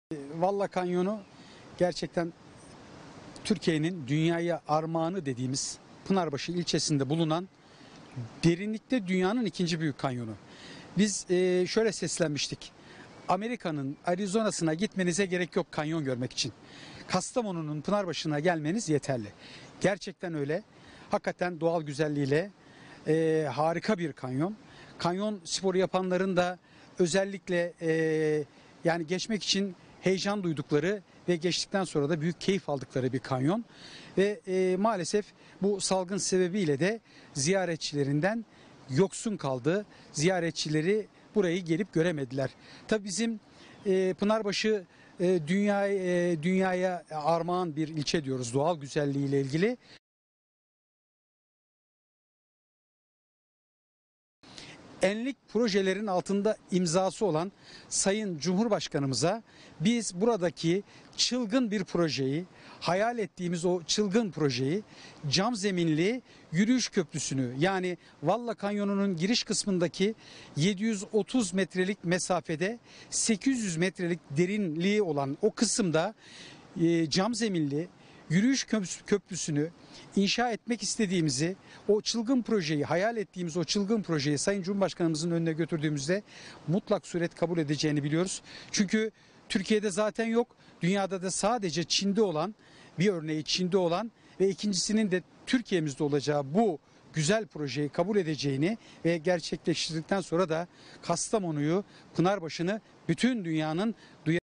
Valla Kanyonu gerçekten Türkiye'nin dünyaya armağanı dediğimiz Pınarbaşı ilçesinde bulunan derinlikte dünyanın ikinci büyük kanyonu. Biz şöyle seslenmiştik. Amerika'nın Arizona'sına gitmenize gerek yok kanyon görmek için. Kastamonu'nun Pınarbaşı'na gelmeniz yeterli. Gerçekten öyle. Hakikaten doğal güzelliğiyle harika bir kanyon. Kanyon sporu yapanların da özellikle yani geçmek için heyecan duydukları ve geçtikten sonra da büyük keyif aldıkları bir kanyon. Ve maalesef bu salgın sebebiyle de ziyaretçilerinden yoksun kaldı. Ziyaretçileri burayı gelip göremediler. Tabii bizim Pınarbaşı dünyaya armağan bir ilçe diyoruz doğal güzelliğiyle ilgili. Enlik projelerin altında imzası olan Sayın Cumhurbaşkanımıza biz buradaki çılgın bir projeyi, hayal ettiğimiz o çılgın projeyi, cam zeminli yürüyüş köprüsünü, yani Valla Kanyonu'nun giriş kısmındaki 730 metrelik mesafede 800 metrelik derinliği olan o kısımda cam zeminli yürüyüş köprüsünü inşa etmek istediğimizi, o çılgın projeyi, hayal ettiğimiz o çılgın projeyi Sayın Cumhurbaşkanımızın önüne götürdüğümüzde mutlak suret kabul edeceğini biliyoruz. Çünkü Türkiye'de zaten yok, dünyada da sadece Çin'de olan, bir örneği Çin'de olan ve ikincisinin de Türkiye'mizde olacağı bu güzel projeyi kabul edeceğini ve gerçekleştirdikten sonra da Kastamonu'yu, Pınarbaşı'nı bütün dünyanın